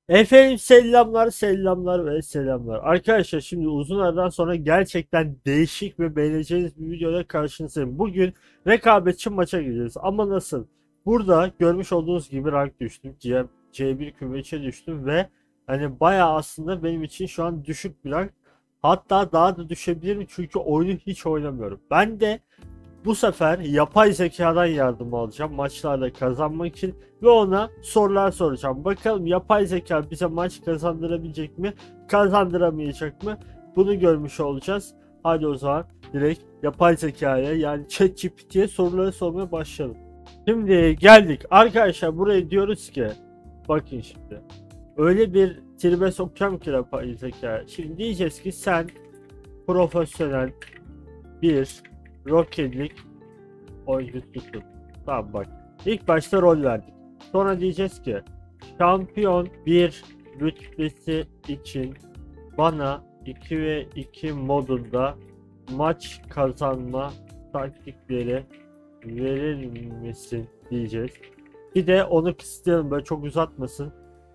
Efendim selamlar selamlar ve selamlar. Arkadaşlar şimdi uzun aradan sonra gerçekten değişik ve beğeneceğiniz bir videoda karşınızdayım. Bugün rekabetçi maça gireceğiz ama nasıl? Burada görmüş olduğunuz gibi rank düştüm. C1 kümeçe düştüm ve hani bayağı aslında benim için şu an düşük bir rank. Hatta daha da düşebilirim çünkü oyunu hiç oynamıyorum. Ben de bu sefer yapay zekadan yardım alacağım maçlarda kazanmak için ve ona sorular soracağım. Bakalım yapay zeka bize maç kazandırabilecek mi, kazandıramayacak mı? Bunu görmüş olacağız. Hadi o zaman direkt yapay zekaya yani ChatGPT'ye soruları sormaya başlayalım. Şimdi geldik. Arkadaşlar buraya diyoruz ki bakın şimdi. Öyle bir tribe sokacağım ki yapay zeka. Şimdi diyeceğiz ki sen profesyonel bir Rocket League oyuncususun. Tamam bak. İlk başta rol verdik. Sonra diyeceğiz ki şampiyon bir rütbesi için bana 2 ve 2 modunda maç kazanma taktikleri verir misin diyeceğiz. Bir de onu kısıtlayalım böyle çok uzatmasın.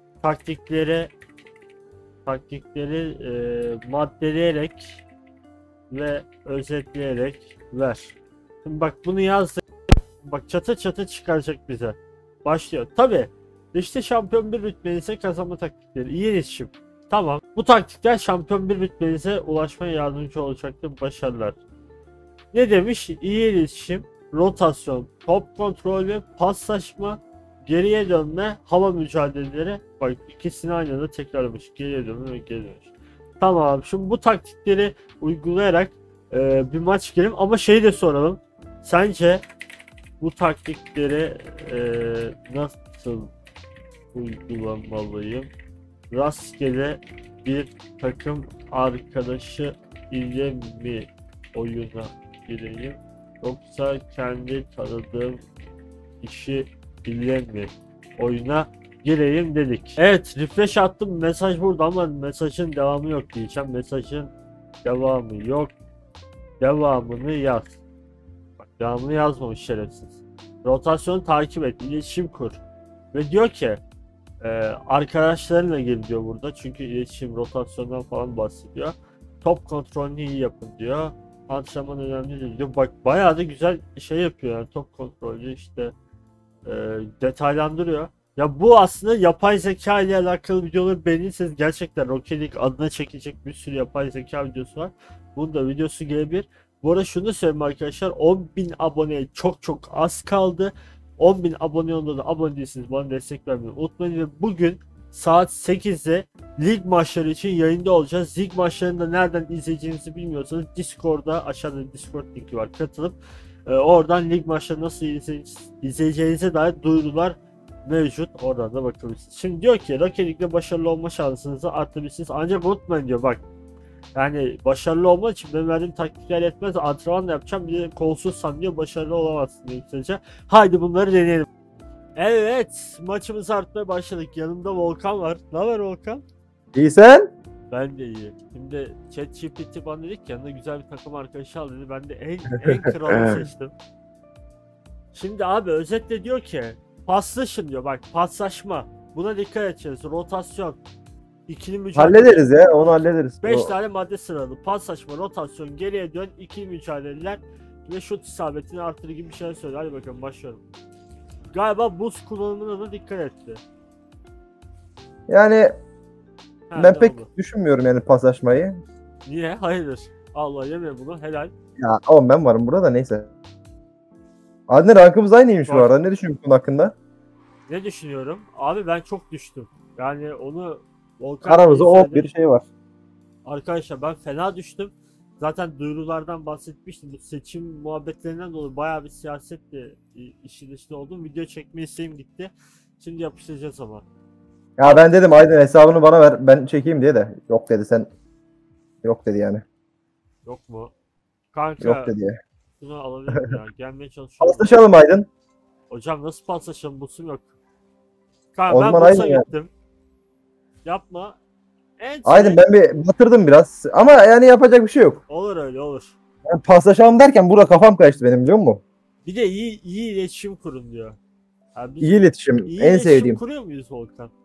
Taktikleri maddeleyerek ve özetleyerek ver. Şimdi bak bunu yazdık. Bak çatı çatı çıkaracak bize. Başlıyor. Tabi işte şampiyon bir rütbenize kazanma taktikleri. İyi iletişim. Tamam. Bu taktikler şampiyon bir rütbenize ulaşmaya yardımcı olacaktır. Başarılar. Ne demiş? İyi iletişim, rotasyon, top kontrol ve paslaşma, geriye dönme, hava mücadeleleri. Bak ikisini aynı anda tekrarlamış. Geriye dönme ve geri dönüş. Tamam. Şimdi bu taktikleri uygulayarak bir maç girelim ama şeyi de soralım. Sence bu taktikleri nasıl uygulamalıyım? Rastgele bir takım arkadaşı ile mi oyuna gireyim? Yoksa kendi tanıdığım kişi ile mi oyuna gireyim dedik. Evet refresh attım mesaj burada ama mesajın devamı yok diyeceğim. Mesajın devamı yok. Devamını yaz. Bak devamını yazmamış şerefsiz. Rotasyonu takip et, iletişim kur. Ve diyor ki arkadaşlarınla gel diyor burada. Çünkü iletişim rotasyondan falan bahsediyor. Top kontrolünü iyi yapın diyor. Antrenman önemli diyor. Bak bayağı da güzel şey yapıyor yani top kontrolü işte e, detaylandırıyor. Ya bu aslında yapay zeka ile alakalı videoları beğenirseniz gerçekten Rocket League adına çekilecek bir sürü yapay zeka videosu var. Bunun da videosu gelebilir. Bu arada şunu söyleyeyim arkadaşlar 10.000 aboneye çok az kaldı. 10.000 abone olduğunda da abone değilsiniz bana destek vermeyi unutmayın ve bugün saat 8'de lig maçları için yayında olacağız. Lig maçlarını da nereden izleyeceğinizi bilmiyorsanız Discord'da aşağıda Discord linki var katılıp oradan lig maçları nasıl izleyeceğinize dair duyurular mevcut. Oradan da bakabilirsiniz. Şimdi diyor ki Rocket League'de başarılı olma şansınızı arttırabilirsiniz. Ancak unutmayın diyor bak. Yani başarılı olmak için benim verdiğim taktikler yetmez. Antrenman da yapacağım. Bir de kolsuzsan diyor başarılı olamazsın diyor kısaca. Haydi bunları deneyelim. Evet maçımız artmaya başladık. Yanımda Volkan var. Ne haber Volkan? İyi sen? Ben de iyi. Şimdi ChatGPT bana dedik yanına güzel bir takım arkadaşı al dedi. Ben de en kralını seçtim. Şimdi abi özetle diyor ki paslaşın diyor bak paslaşma. Buna dikkat edeceğiz. Rotasyon. İkili mücadele. Hallederiz ya, onu hallederiz. 5 tane madde sıraladı. Paslaşma, rotasyon, geriye dön, ikili mücadeleler ve şut isabetini artırır gibi bir şeyler söyledi. Hadi bakalım başlıyorum. Galiba buz kullanımına da dikkat etti. Yani Ha, ben ne pek oldu? düşünmüyorum yani paslaşmayı. Niye? Hayırdır? Allah yeme bunu. Helal. Ya oğlum ben varım burada da neyse. Adne rankımız aynıymış bu Var. arada. Ne düşünüyorsun bunun hakkında? Ne düşünüyorum? Abi ben çok düştüm. Yani onu Volkan Aramızda iyi o söyledi. bir şey var. Arkadaşlar ben fena düştüm. Zaten duyurulardan bahsetmiştim. Bu seçim muhabbetlerinden dolayı bayağı bir siyasetle işin içinde oldum. Video çekme isteğim gitti. Şimdi yapıştıracağız ama. Ya ben dedim Aydın hesabını bana ver ben çekeyim diye de. Yok dedi sen. Yok dedi yani. Yok mu? Kanka Yok dedi ya. şunu alabilirim ya. Gelmeye çalışıyorum. Paslaşalım Aydın. Hocam nasıl paslaşalım? Busum yok. Kanka O ben zaman Bus'a Aydın ya. gittim. Yapma. En Aydın ben bir batırdım biraz. Ama yani yapacak bir şey yok. olur öyle olur. Yani paslaşalım derken burada kafam kaçtı benim biliyor musun? Bir de iyi iletişim kurun diyor. Yani biz İyi iletişim. iyi En iletişim sevdiğim. kuruyor muyuz Volkan?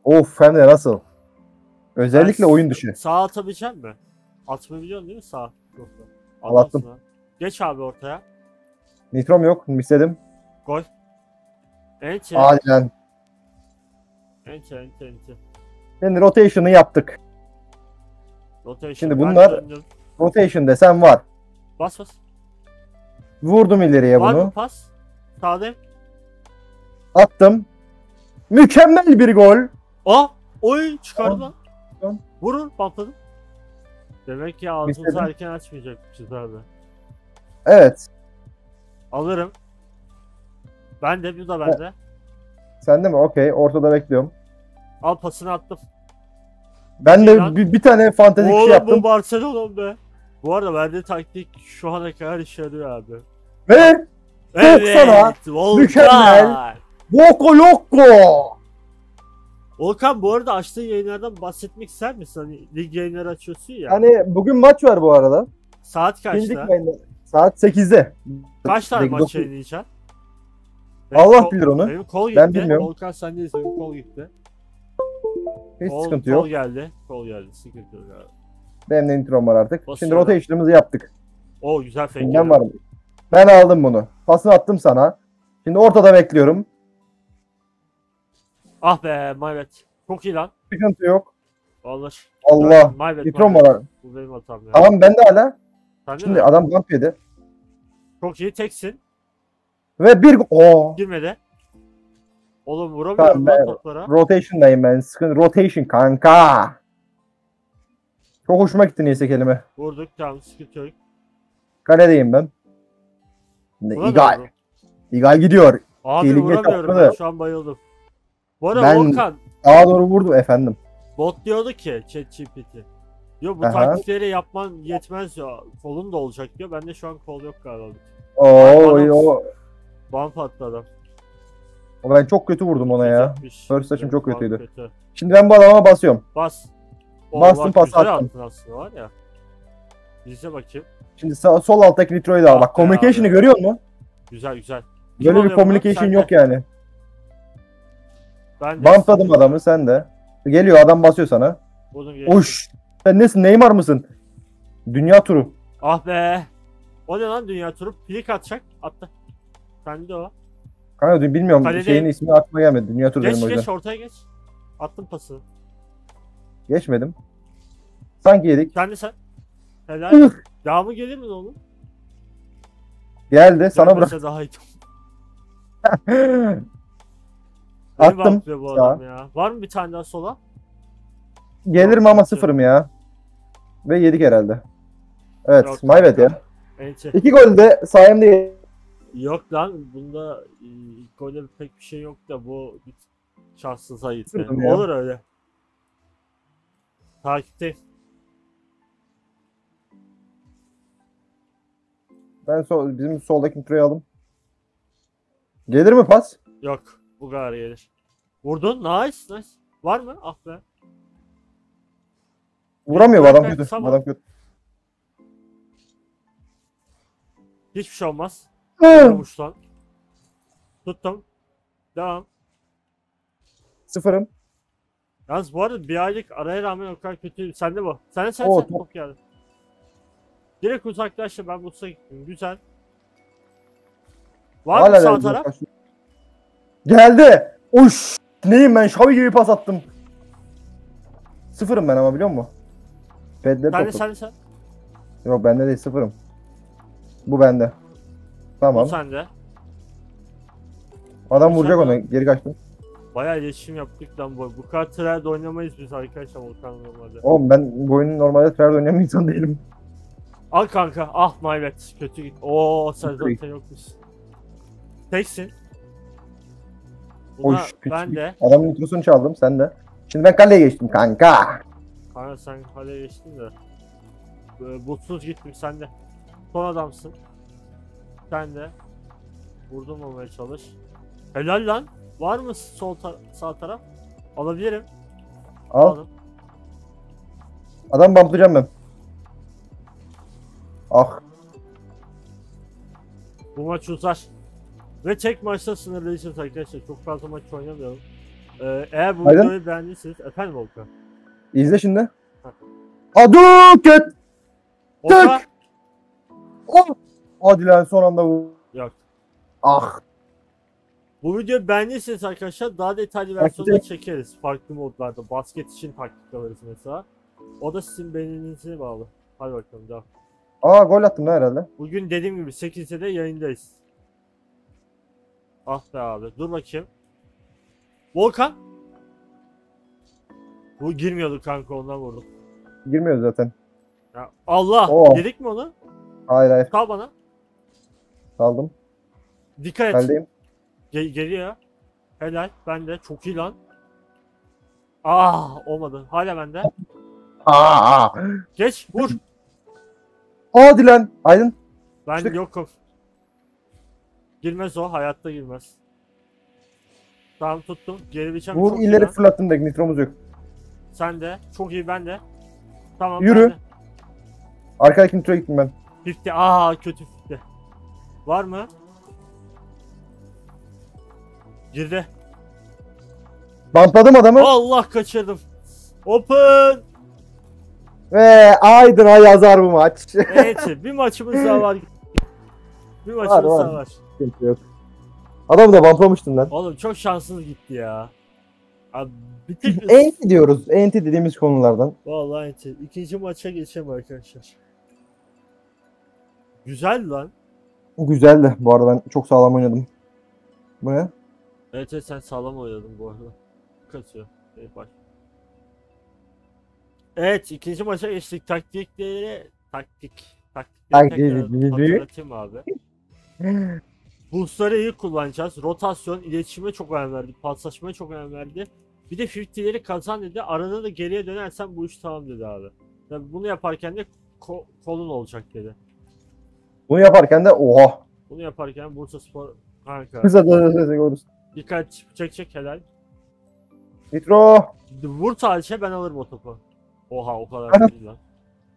Of hem de nasıl? Özellikle Ben oyun dışı. Sağ atabilecek mi? Atmayı biliyorsun değil mi sağ? Yok. Attım. Adamsın ha. Geç abi ortaya. Nitrom yok. İstedim. Gol. Enti. Adilen. Enti. Şimdi rotation'ı yaptık. Rotation. Şimdi Ben bunlar- döndüm. Rotation desem var. Bas. Vurdum ileriye Var bunu. mı pas? Sağdayım. Attım. Mükemmel bir gol. Aa! Oy çıkardı lan. Tamam. Vurur bantladım. Demek ki ağzımızı İstedim. erken açmayacakmışız abi. Evet. Alırım. Ben de bu da bende. Sen de mi? Okey. Ortada bekliyorum. Al pasını attım. Ben İyi de lan. bir tane fantezik şey Oğlum bu yaptım. Barcelona be. Bu arada verdiği taktik şu ana kadar işe yarıyor abi. Ve sana Volkan. mükemmel. Boko Loco. Volkan bu arada açtığın yayınlardan bahsetmek ister misin? Hani lig yayınları açıyorsun ya. Hani bugün maç var bu arada. Saat İkinci kaçta? yayında. Saat 8'de. Kaç tane maç Dokuz- yayınlayacaksın? Allah bilir onu. Benim kol gitti. Ben bilmiyorum. Volkan sendeyiz. Benim kol gitti. Hiç Kol, sıkıntı kol yok. geldi. Kol geldi. Sıkıntı yok abi. Benim de introm var artık. Şimdi Basıyorum. rotation'ımızı yaptık. Oo güzel fake. Ben varım. Ben aldım bunu. Pasını attım sana. Şimdi ortada bekliyorum. Ah be Mayvet. Çok iyi lan. Sıkıntı yok. Vallahi. Allah. Mayvet. Introm var. Bu benim hatam ya. Tamam ben de hala. Sen de Şimdi mi? adam bump yedi. Çok iyi teksin. Ve bir Girmedi. Oğlum vuramıyorum Tamam, lan ben- toplara. rotation'dayım ben. Sıkıntı rotation kanka. Çok hoşuma gitti neyse kelime. Vurduk tamam sıkıntı yok. Kaledeyim ben. Vuramıyorum. İgal. İgal gidiyor. Abi Tehlike vuramıyorum kapmadı. ben şu an bayıldım. Bu arada Ben- Volkan Sağa doğru vurdum efendim. bot diyordu ki ChatGPT. Diyor bu Aha. taktikleri yapman yetmez ya. Kolun da olacak diyor. Bende şu an kol yok galiba. Oo, Bump attı adam. ben çok kötü vurdum ona ya. Düzeltmiş. First touch'ım çok Bump kötüydü. kötü. Şimdi ben bu adama basıyorum. Bas. Bastım, bak, pas güzel attım. attın aslında var ya. İzle bakayım. Şimdi sol alttaki Nitro'yu da al. Ah Bak be communication'ı abi. görüyor musun? Güzel. Kim Böyle bir alıyor bunu? communication Sen de. yok yani. Ben de Bumpladım adamı sen de. Geliyor adam basıyor sana. Vurdum, geçtim. Uş. Sen nesin? Neymar mısın? Dünya turu. Ah be. O ne lan dünya turu? Flick atacak. Attı. Sende o. Kanka bilmiyorum Kaledeyim. şeyin ismi aklıma gelmedi. Dünya turu dedim o yüzden. Geç ortaya geç. Attım pası. Geçmedim. Sanki yedik. Sen de sen. Helal. Ih. Devamı gelir mi oğlum? Geldi sana bırak. Gelmese daha iyi. Attım. Beni bakıyor bu Sağa. adam ya. Var mı bir tane daha sola? Gelirim ama sıfırım ya. Ve yedik herhalde. Evet, Yok, my bad kanka. ya. Ence. 2 gol de sayemde. Yok lan bunda ilk golde pek bir şey yok da bu bir şanssız ayıp. Sıkıldım Yani. ya. Olur öyle. Takipteyim. Ben bizim soldaki Nitro'yu aldım. Gelir mi pas? Yok. Bu kadar gelir. Vurdun. Nice. Var mı? Ah be. Vuramıyor bu adam Ben kötü. tamam. Adam kötü. Hiçbir şey olmaz. Hı. Vurmuş lan. Tuttum. Devam. Sıfırım. Yalnız bu arada bir aylık araya rağmen o kadar kötü. Sende bu. Sen Oo, top geldi. Direkt uzaklaştı ben Buts'a gittim. Güzel. Var mı sağ taraf? Geldi. Uş. Neyim ben? Şavi gibi pas attım. Sıfırım ben ama biliyor musun? Pedleri Sen. Yok bende değil sıfırım. Bu bende. Tamam. Bu sende. Adam bu vuracak sende. onu. Geri kaçtım. Bayağı iletişim yaptık lan bu. Bu kadar trade oynamayız biz arkadaşlar Volkan normalde. Oğlum ben bu oyunu normalde tryhard oynayan bir insan değilim. Al kanka. Ah my bad. Kötü git. Oo sen Kötü zaten yokmuş. Teksin. Buna Hoş. ben de. Adamın introsunu çaldım sen de. Şimdi ben kaleye geçtim kanka. Kanka sen kaleye geçtin de. Butsuz gittim sen de. Son adamsın. Sen de. Vurdurmamaya çalış. Helal lan. Var mı sağ taraf? Alabilirim. Al. Aldım. Adam bumplayacağım ben. Ah. Bu maç uzar. Ve tek maçta sınırlayacağız arkadaşlar. Çok fazla maç oynamayalım. Eğer bu Aydın? videoyu beğendiyseniz efendim Volkan. İzle şimdi. Hah. Aduket! Volkan. Oh! Hadi lan son anda bu. Yok. Ah. Bu videoyu beğendiyseniz arkadaşlar daha detaylı Bak, versiyonda bir de- çekeriz. Farklı modlarda. Basket için taktik alırız mesela. O da sizin beğeninize bağlı. Hadi bakalım devam. Aa gol attım lan herhalde. Bugün dediğim gibi 8'de de yayındayız. Ah be abi. Dur bakayım. Volkan. Bu girmiyordu kanka, ondan vurdum. Girmiyor zaten. Ya Allah. Oo. Yedik mi onu? Hayır hayır. Kal bana. Kaldım. Dikkat et. Kaldayım. Geliyor. Helal. Ben de. Çok iyi lan. Ah, olmadı. Hala bende. Aa. Geç. Vur. Hadi lan. Aydın. Ben Çık. yokum. Girmez o. Hayatta girmez. Tamam, tuttum. Geri biçem Vur çok iyi ileri lan. fırlattım da nitromuz yok. Sen de. Çok iyi, ben de. Tamam. Yürü. Ben de. Arkadaki nitroya gittim ben. Bitti. Aa, kötü bitti. Var mı? Girdi. Bantladım adamı. Allah, kaçırdım. Open. Ve Aydın'a yazar bu maç. Evet, bir maçımız daha var. Bir maçımız var. daha var. Sıkıntı yok. Adamı da bantlamıştım lan. Oğlum çok şanssız gitti ya. Abi bitik. Enti diyoruz. Enti dediğimiz konulardan. Vallahi enti. İkinci maça geçelim arkadaşlar. Güzel lan. Güzel de bu arada ben çok sağlam oynadım. Bu ne? Evet, evet, sen sağlam oynadın bu arada. Kaçıyor. Bak. Evet, ikinci maça geçtik. Taktikleri tekrar hatırlatayım abi. Boostları iyi kullanacağız. Rotasyon, iletişime çok önem verdi. Paslaşmaya çok önem verdi. Bir de 50'leri kazan dedi. Arada da geriye dönersen bu iş tamam dedi abi. Tabii bunu yaparken de kolun olacak dedi. Bunu yaparken de oha. Bunu yaparken Bursaspor kanka. Kısa da Dikkat, çek helal. Nitro. Vur Taliş'e, ben alırım o topu. Oha, o kadar değil lan.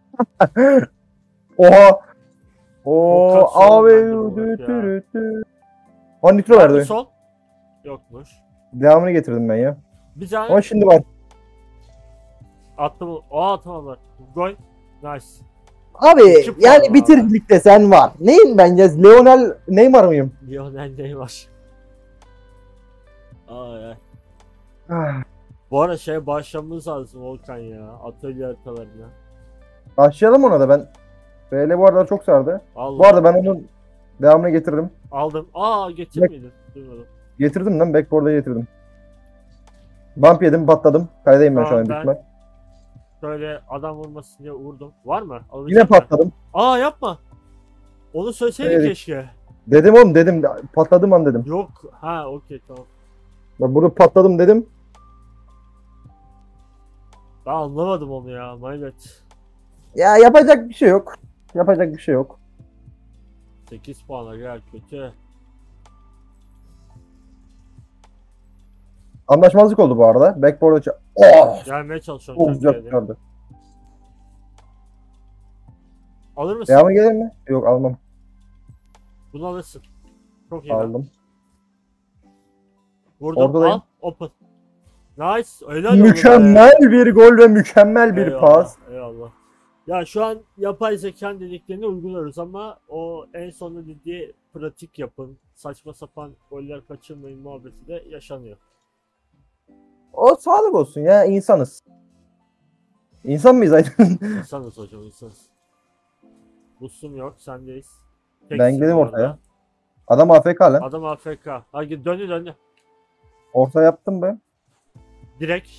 Oha. Çok Abi. kasıyorum ben de bu arada Ha nitro Var mı verdi. sol? Yokmuş. Devamını getirdim ben ya. Bir tane Ama şimdi var. attım. Aa, tamam var. Gol. Nice. Abi İki puan yani abi. bitiricilikte sen var. Neyim ben ya? Lionel Neymar mıyım? Lionel Neymar. Ay ay. Ah, Bu arada başlamamız lazım Volkan ya. Atölye haritalarına. Başlayalım ona da ben. BL bu arada çok sardı. Allah. Bu arada ben onun devamını getiririm. Aldım. Aa, getirmedim. Duymadım. Getirdim lan backboard'a getirdim. Bump yedim patladım. Kaydayım ben şu Tamam, an büyük ben- ihtimal. Şöyle adam vurmasın diye vurdum. Var mı? Yine Alacak mı? patladım. Aa, yapma. Onu söyleseydin Evet. keşke. Dedim oğlum dedim. Patladım an dedim. Yok. Ha, okey, tamam. Bak burada patladım dedim. Ben anlamadım onu ya. My bad. Ya yapacak bir şey yok. Yapacak bir şey yok. 8 puana gel, kötü. Anlaşmazlık oldu bu arada. Backboard'a oh! Gelmeye çalışıyorum. Çok Çok güzel geldi. çıkardı. Alır mısın? Devamı gelir mi? Yok almam. Bunu alırsın. Çok iyi lan. Aldım. Vurdum. Oradayım. Al. Open. Nice. Helal olsun be. Mükemmel bir gol ve mükemmel bir Eyvallah, pas. eyvallah. Ya şu an yapay zekanın dediklerini uyguluyoruz ama o en sonunda dediği pratik yapın, saçma sapan goller kaçırmayın muhabbeti de yaşanıyor. O sağlık olsun ya insanız. İnsan mıyız Aydın? İnsanız hocam, insanız. Busum yok, sendeyiz. Ben Teksin gidelim bu arada. ortaya. Adam AFK lan. Adam AFK. Hadi döndü. Orta yaptım be. Direkt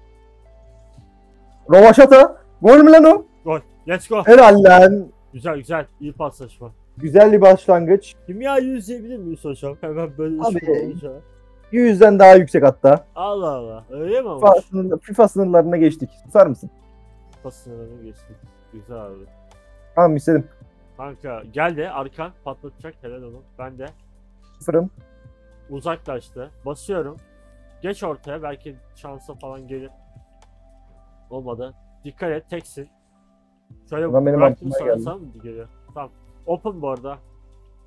Rovaşata. Gol mü lan o? gol. Let's go. Helal lan. Güzel. İyi paslaşma. Güzel bir başlangıç. Kimya 100 diyebilir miyiz hocam? Hemen böyle Abi, iş olunca. 100'den daha yüksek hatta. Allah Allah. Öyle mi FIFA, olmuş? FIFA sınırlarına geçtik. Susar mısın? Pasını geçtik. Güzel abi. Tamam istedim. Kanka geldi, arkan patlatacak, helal onu. Ben de Sıfırım. uzaklaştı. Basıyorum. Geç ortaya, belki şansa falan gelir. Olmadı. Dikkat et, teksin. Şöyle Ulan benim bıraktım aklıma sana, geldi. sana mı geliyor? Tamam. Open bu arada.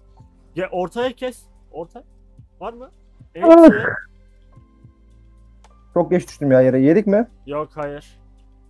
Ortaya kes. Orta. Var mı? Evet. Çok geç düştüm ya yere. Yedik mi? Yok hayır.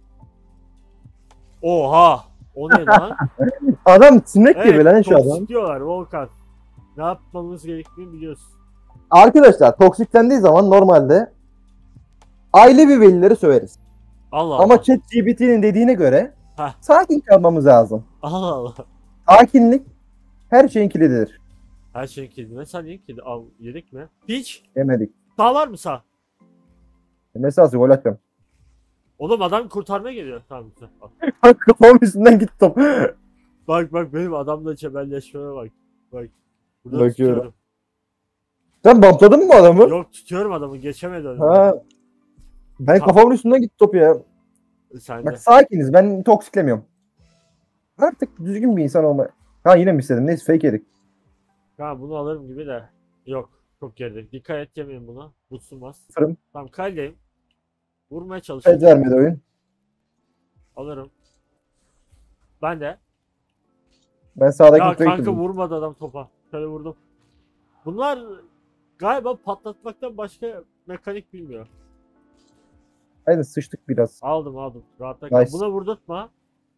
Oha! O ne lan? Adam sinek gibi lan şu adam. toksik diyorlar Volkan. Ne yapmamız gerektiğini biliyorsun. Arkadaşlar toksiklendiği zaman normalde aile bir velileri söveriz. Allah Ama Allah. ChatGPT'nin dediğine göre Heh. sakin kalmamız lazım. Allah Allah. Sakinlik her şeyin kilididir. Her şey kedi. Mesela niye kedi? Al yedik mi? Hiç. Demedik. Sağ var mı sağ? Mesela gol atacağım. Oğlum adam kurtarmaya geliyor. Tamam güzel. Al. Kafamın üstünden gitti top. Bak benim adamla cebelleşmeme bak. Bak. Burada Bakıyorum. tutuyorum. Sen bumpladın mı bu adamı? Yok tutuyorum adamı geçemedi önüme. Ha. Ben kafamın üstünden gitti top ya. Sen de. Bak sakiniz, ben toksiklemiyorum. Artık düzgün bir insan olma. Ha yine mi istedim? Neyse fake yedik. Ha bunu alırım gibi de. Yok. Çok geride. Dikkat et yemeyin buna. Butsunmaz. Fırım. Tamam kaldeyim. Vurmaya Fed çalışıyorum. vermedi oyun. Alırım. Ben de. Ben sağdaki Ya kutuyu kanka kırdım. vurmadı adam topa. Şöyle vurdum. Bunlar galiba patlatmaktan başka mekanik bilmiyor. Aynen sıçtık biraz. Aldım. Rahatla kal. Nice. Buna vurdurtma.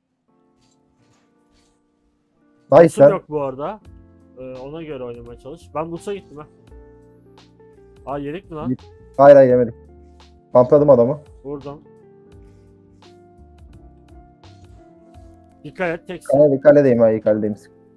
Nice Butsum lan. yok bu arada. Ona göre oynamaya çalış. Ben Buts'a gittim ha. Aa yedik mi lan? Hayır yemedim. Pampladım adamı. Vurdum. Dikkat et teksin. Kaledeyim, hayır kaledeyim.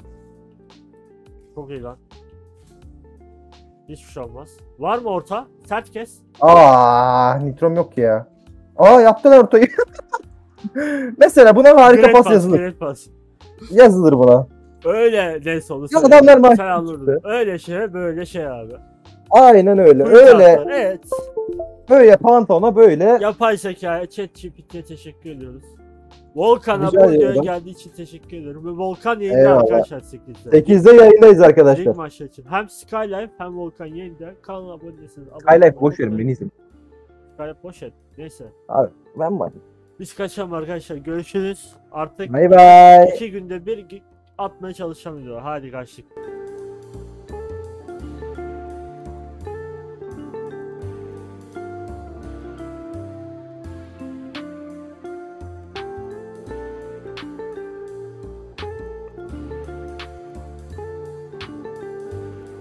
Çok iyi lan. Hiçbir şey olmaz. Var mı orta? Sert kes. Nitrom yok ki ya. Yaptılar ortayı. Mesela buna harika Direkt pas yazılır. direkt pas. Yazılır buna. Öyle neyse onu Ya söyle. adamlar Sen mahkum anladın. çıktı. Öyle şey böyle şey abi. Aynen öyle. Fırça Öyle. atlar, evet. Böyle pantolona böyle. Yapay zekaya ChatGPT'ye teşekkür ediyoruz. Volkan'a Rica bu videoya ediyorum. geldiği için teşekkür ederim. Ve Volkan yayında Eyvallah. arkadaşlar 8'de. 8'de yayındayız İlk arkadaşlar. maçlar için. Hem Skylife hem Volkan yayında. Kanala abone değilseniz abone Skylife olmayı boş verin unutmayın. beni izleyin. Skylife boş et. Neyse. Abi ben var. Biz kaçalım arkadaşlar. Görüşürüz. Artık Bay bay. 2 günde bir atmaya çalışacağım video. Hadi kaçtık.